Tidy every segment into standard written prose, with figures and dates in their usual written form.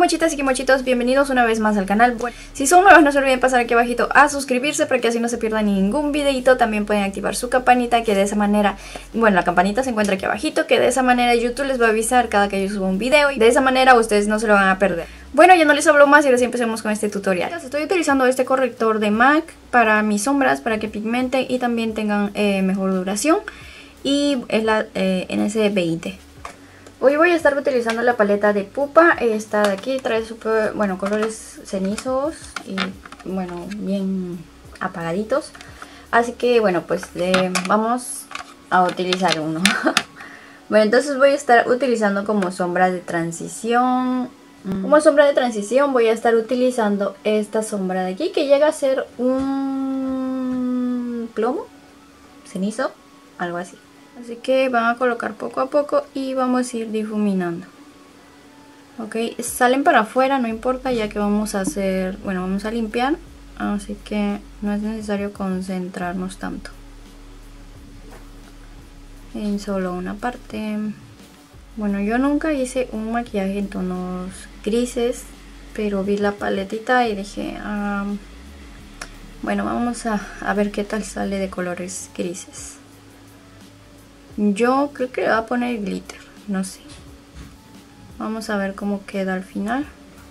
mochitas y mochitos, bienvenidos una vez más al canal. Bueno, si son nuevos no se olviden pasar aquí abajito a suscribirse para que así no se pierdan ningún videito. También pueden activar su campanita, que de esa manera, bueno, la campanita se encuentra aquí abajito, que de esa manera YouTube les va a avisar cada que yo suba un video y de esa manera ustedes no se lo van a perder. Bueno, ya no les hablo más y ahora sí empecemos con este tutorial. Estoy utilizando este corrector de MAC para mis sombras, para que pigmenten y también tengan mejor duración, y es la NC20. Hoy voy a estar utilizando la paleta de Pupa. Esta de aquí trae super, bueno, colores cenizos y bueno, bien apagaditos. Así que bueno, pues vamos a utilizar uno. Bueno, entonces voy a estar utilizando como sombra de transición. Como sombra de transición voy a estar utilizando esta sombra de aquí, que llega a ser un plomo, cenizo, algo así. Así que van a colocar poco a poco y vamos a ir difuminando. Ok, salen para afuera, no importa, ya que vamos a hacer, bueno, vamos a limpiar. Así que no es necesario concentrarnos tanto en solo una parte. Bueno, yo nunca hice un maquillaje en tonos grises, pero vi la paletita y dije, bueno, vamos a ver qué tal sale de colores grises. Yo creo que le voy a poner glitter, no sé. Vamos a ver cómo queda al final.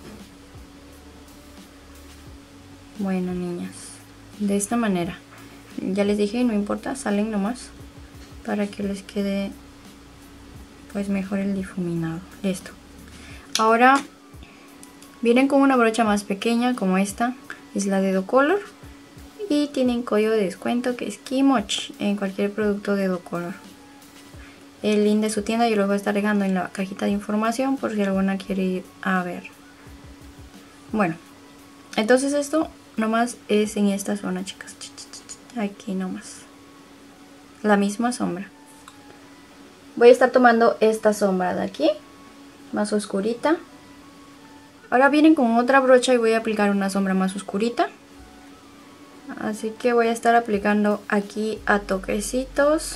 Bueno, niñas, de esta manera. Ya les dije, no importa, salen nomás para que les quede pues mejor el difuminado. Listo. Ahora vienen con una brocha más pequeña como esta, es la de DoColor, y tienen código de descuento que es Kimochi en cualquier producto de DoColor. El link de su tienda yo lo voy a estar dejando en la cajita de información por si alguna quiere ir a ver. Bueno, entonces esto nomás es en esta zona, chicas. Aquí nomás. La misma sombra. Voy a estar tomando esta sombra de aquí, más oscurita. Ahora vienen con otra brocha y voy a aplicar una sombra más oscurita. Así que voy a estar aplicando aquí a toquecitos.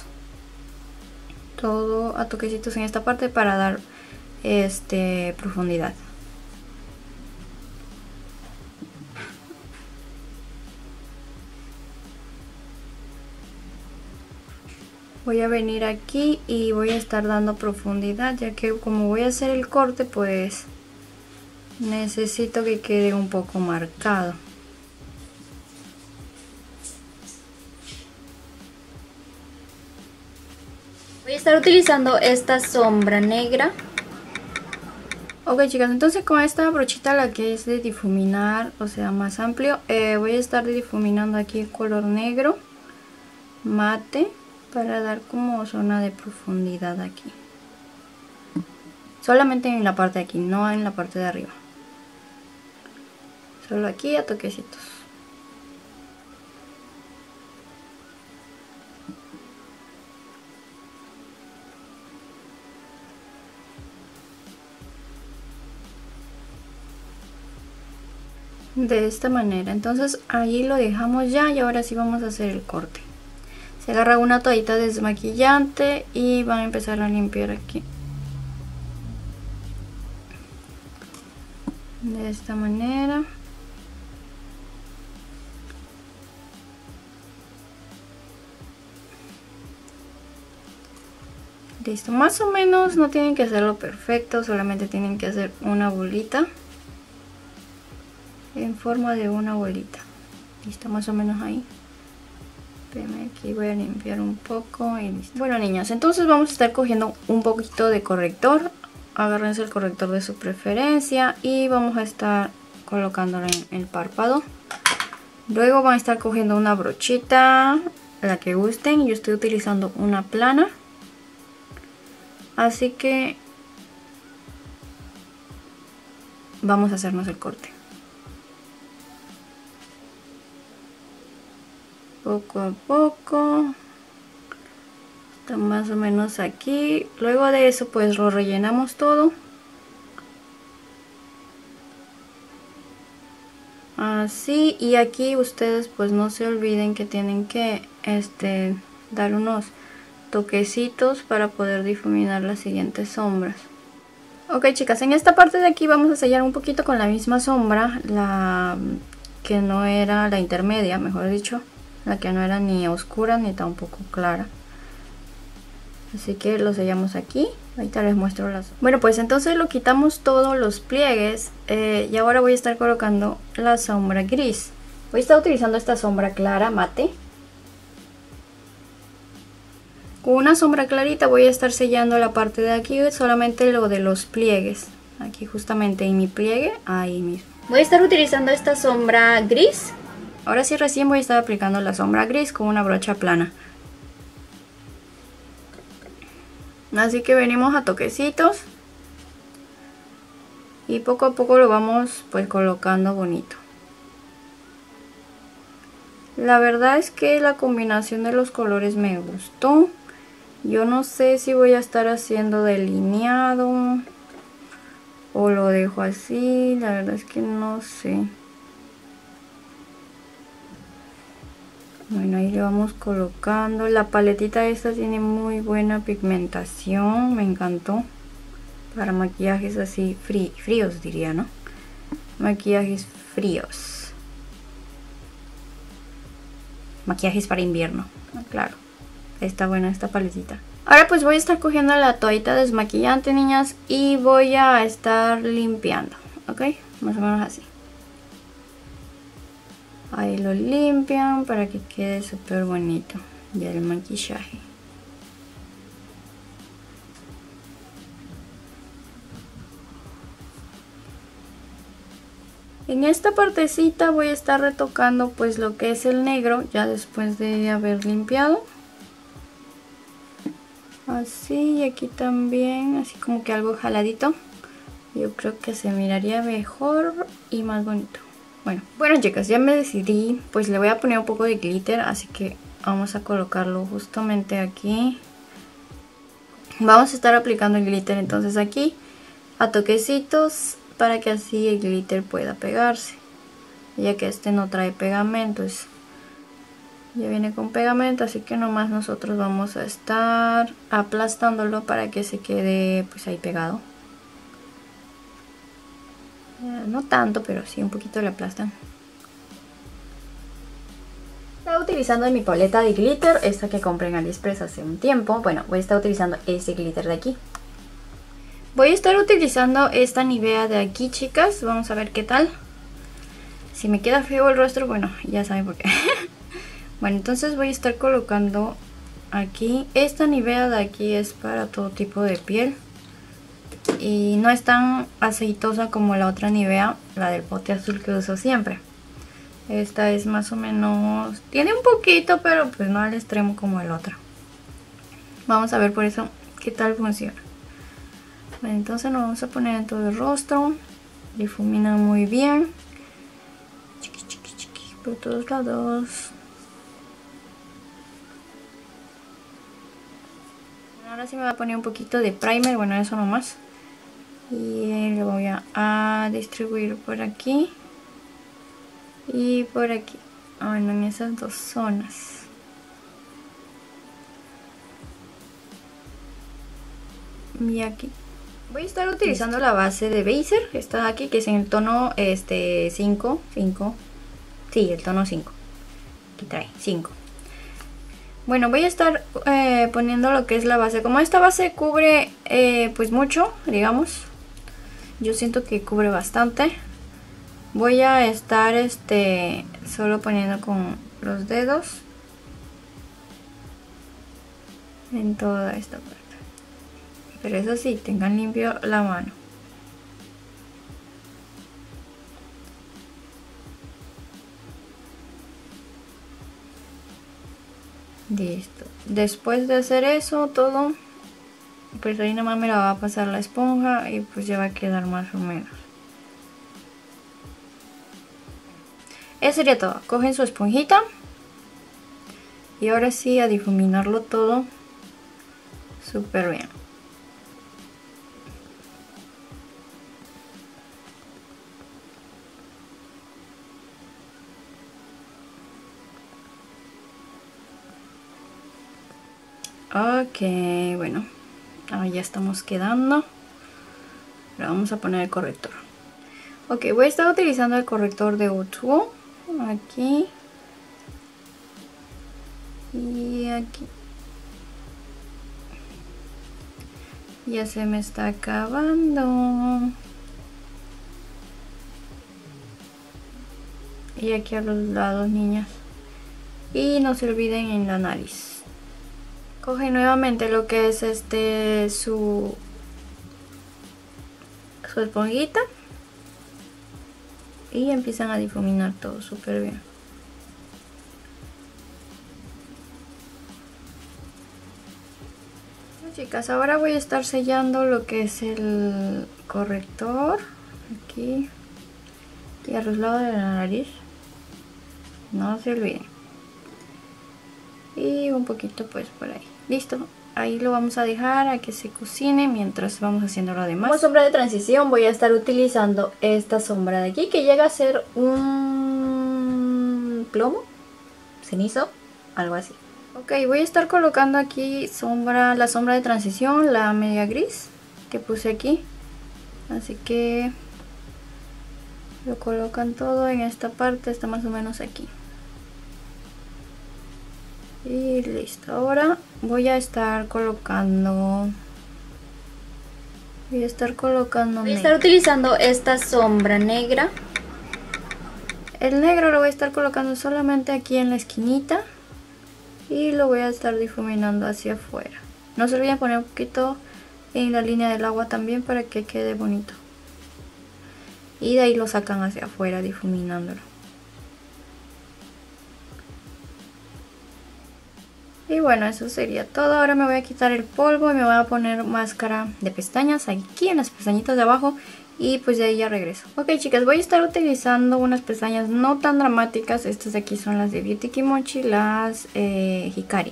Todo a toquecitos en esta parte para dar profundidad. Voy a venir aquí y voy a estar dando profundidad, ya que como voy a hacer el corte, pues necesito que quede un poco marcado. Voy a estar utilizando esta sombra negra. Ok, chicas, entonces con esta brochita, la que es de difuminar, o sea más amplio, voy a estar difuminando aquí el color negro mate para dar como zona de profundidad aquí. Solamente en la parte de aquí, no en la parte de arriba. Solo aquí a toquecitos. De esta manera, entonces ahí lo dejamos ya y ahora sí vamos a hacer el corte. Se agarra una toallita desmaquillante y van a empezar a limpiar aquí. De esta manera. Listo, más o menos no tienen que hacerlo perfecto, solamente tienen que hacer una bolita. En forma de una bolita. Listo, más o menos ahí. Espérame, aquí voy a limpiar un poco y listo. Bueno, niñas, entonces vamos a estar cogiendo un poquito de corrector. Agárrense el corrector de su preferencia y vamos a estar colocándolo en el párpado. Luego van a estar cogiendo una brochita, la que gusten. Yo estoy utilizando una plana, así que vamos a hacernos el corte. Poco a poco, está más o menos aquí. Luego de eso pues lo rellenamos todo así, y aquí ustedes pues no se olviden que tienen que dar unos toquecitos para poder difuminar las siguientes sombras. Ok, chicas, en esta parte de aquí vamos a sellar un poquito con la misma sombra, la que no era la intermedia, mejor dicho, la que no era ni oscura ni tampoco clara. Así que lo sellamos aquí. Ahorita les muestro las... Bueno, pues entonces lo quitamos todos los pliegues y ahora voy a estar colocando la sombra gris. Voy a estar utilizando esta sombra clara mate. Con una sombra clarita voy a estar sellando la parte de aquí, solamente lo de los pliegues. Aquí justamente en mi pliegue, ahí mismo. Voy a estar utilizando esta sombra gris. Ahora sí recién voy a estar aplicando la sombra gris con una brocha plana. Así que venimos a toquecitos. Y poco a poco lo vamos pues colocando bonito. La verdad es que la combinación de los colores me gustó. Yo no sé si voy a estar haciendo delineado o lo dejo así, la verdad es que no sé. Bueno, ahí le vamos colocando. La paletita esta tiene muy buena pigmentación, me encantó. Para maquillajes así fríos diría, ¿no? Maquillajes fríos. Maquillajes para invierno, claro. Está buena esta paletita. Ahora pues voy a estar cogiendo la toallita desmaquillante, niñas, y voy a estar limpiando, ¿ok? Más o menos así. Ahí lo limpian para que quede súper bonito ya el maquillaje. En esta partecita voy a estar retocando pues lo que es el negro ya después de haber limpiado. Así, y aquí también, así como que algo jaladito. Yo creo que se miraría mejor y más bonito. Bueno chicas, ya me decidí, pues le voy a poner un poco de glitter, así que vamos a colocarlo justamente aquí. Vamos a estar aplicando el glitter entonces aquí a toquecitos para que así el glitter pueda pegarse, ya que este no trae pegamento, ya viene con pegamento, así que nomás nosotros vamos a estar aplastándolo para que se quede pues ahí pegado. No tanto, pero sí un poquito le aplastan. Estaba utilizando mi paleta de glitter, esta que compré en AliExpress hace un tiempo. Bueno, voy a estar utilizando ese glitter de aquí. Voy a estar utilizando esta Nivea de aquí, chicas. Vamos a ver qué tal. Si me queda feo el rostro, bueno, ya saben por qué. Bueno, entonces voy a estar colocando aquí. Esta Nivea de aquí es para todo tipo de piel. Y no es tan aceitosa como la otra Nivea, la del pote azul que uso siempre. Esta es más o menos, tiene un poquito, pero pues no al extremo como el otro. Vamos a ver por eso qué tal funciona. Bueno, entonces lo vamos a poner en todo el rostro. Difumina muy bien. Chiqui, chiqui, chiqui, por todos lados. Ahora sí me va a poner un poquito de primer, bueno, eso nomás. Y lo voy a distribuir por aquí y por aquí, bueno, en esas dos zonas. Y aquí voy a estar utilizando la base de Beiser, esta de aquí, que es en el tono 5, sí, el tono 5, aquí trae 5. Bueno, voy a estar poniendo lo que es la base. Como esta base cubre pues mucho, digamos, yo siento que cubre bastante. Voy a estar solo poniendo con los dedos en toda esta parte. Pero eso sí, tengan limpio la mano. Listo. Después de hacer eso todo, pues ahí nomás me la va a pasar la esponja y pues ya va a quedar más o menos. Eso sería todo. Cogen su esponjita y ahora sí a difuminarlo todo súper bien. Ok, bueno, ahora ya estamos quedando. Ahora vamos a poner el corrector. Ok, voy a estar utilizando el corrector de O2 aquí y aquí. Ya se me está acabando. Y aquí a los lados, niñas. Y no se olviden en la nariz. Cogen nuevamente lo que es su esponjita y empiezan a difuminar todo súper bien. Bueno, chicas, ahora voy a estar sellando lo que es el corrector aquí y a los lados de la nariz, no se olviden, y un poquito pues por ahí. Listo, ahí lo vamos a dejar a que se cocine mientras vamos haciendo lo demás. Como sombra de transición voy a estar utilizando esta sombra de aquí, que llega a ser un plomo, cenizo, algo así. Ok, voy a estar colocando aquí la sombra de transición, la media gris que puse aquí. Así que lo colocan todo en esta parte, está más o menos aquí. Y listo, ahora voy a estar utilizando esta sombra negra. El negro lo voy a estar colocando solamente aquí en la esquinita y lo voy a estar difuminando hacia afuera. No se olviden poner un poquito en la línea del agua también para que quede bonito. Y de ahí lo sacan hacia afuera difuminándolo. Y bueno, eso sería todo. Ahora me voy a quitar el polvo y me voy a poner máscara de pestañas aquí en las pestañitas de abajo. Y pues de ahí ya regreso. Ok, chicas, voy a estar utilizando unas pestañas no tan dramáticas. Estas de aquí son las de Beauty Kimochi, las Hikari.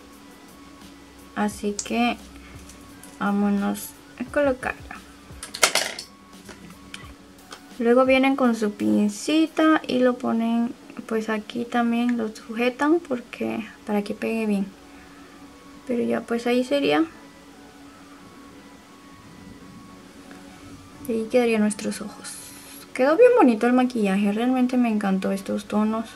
Así que vámonos a colocarla. Luego vienen con su pincita y lo ponen pues aquí también, lo sujetan para que pegue bien. Pero ya pues ahí sería. Y ahí quedarían nuestros ojos. Quedó bien bonito el maquillaje, realmente me encantó estos tonos.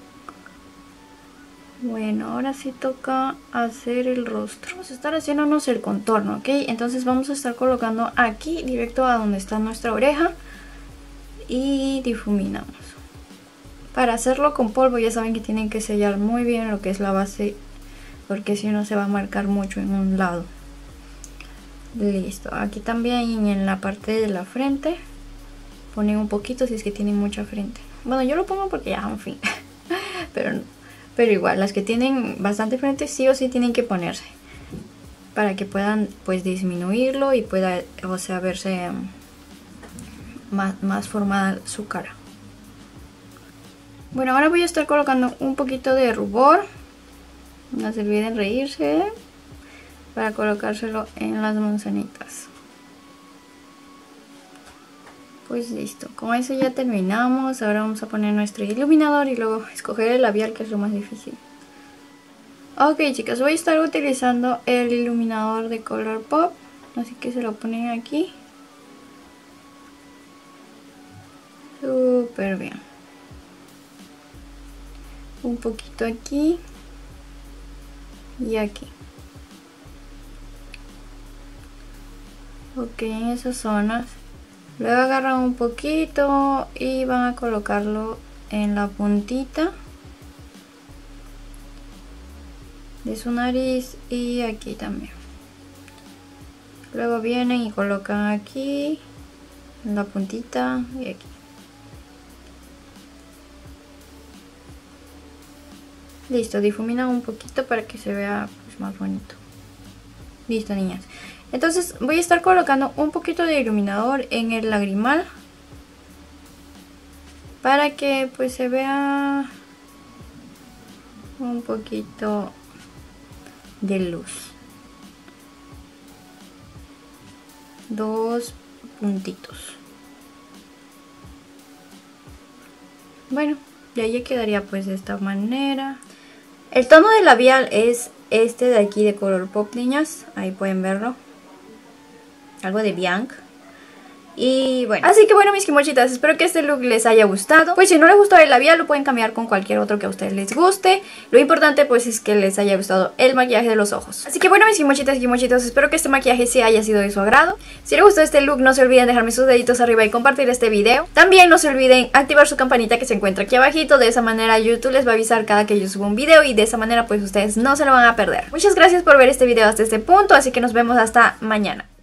Bueno, ahora sí toca hacer el rostro. Vamos a estar haciéndonos el contorno, ¿ok? Entonces vamos a estar colocando aquí directo a donde está nuestra oreja y difuminamos. Para hacerlo con polvo ya saben que tienen que sellar muy bien lo que es la base, porque si no se va a marcar mucho en un lado. Listo, aquí también en la parte de la frente ponen un poquito si es que tienen mucha frente. Bueno, yo lo pongo porque ya, en fin. pero igual, las que tienen bastante frente sí o sí tienen que ponerse, para que puedan pues disminuirlo y pueda, o sea, verse más formada su cara. Bueno, ahora voy a estar colocando un poquito de rubor. No se olviden reírse, para colocárselo en las manzanitas. Pues listo, con eso ya terminamos. Ahora vamos a poner nuestro iluminador y luego escoger el labial, que es lo más difícil. Ok, chicas, voy a estar utilizando el iluminador de Colourpop, así que se lo ponen aquí. Súper bien. Un poquito aquí y aquí. Ok, en esas zonas. Luego agarran un poquito y van a colocarlo en la puntita de su nariz y aquí también. Luego vienen y colocan aquí en la puntita y aquí. Listo, difuminan un poquito para que se vea pues más bonito. Listo, niñas. Entonces voy a estar colocando un poquito de iluminador en el lagrimal para que pues se vea un poquito de luz. 2 puntitos. Bueno, y ahí quedaría pues de esta manera. El tono de labial es este de aquí de Colourpop, niñas. Ahí pueden verlo. Algo de Bianc. Y bueno, así que bueno, mis kimochitas, espero que este look les haya gustado. Pues si no les gustó el labial, lo pueden cambiar con cualquier otro que a ustedes les guste. Lo importante pues es que les haya gustado el maquillaje de los ojos. Así que bueno, mis kimochitas y kimochitos, espero que este maquillaje sí haya sido de su agrado. Si les gustó este look, no se olviden dejarme sus deditos arriba y compartir este video. También no se olviden activar su campanita que se encuentra aquí abajito. De esa manera YouTube les va a avisar cada que yo suba un video y de esa manera pues ustedes no se lo van a perder. Muchas gracias por ver este video hasta este punto, así que nos vemos hasta mañana.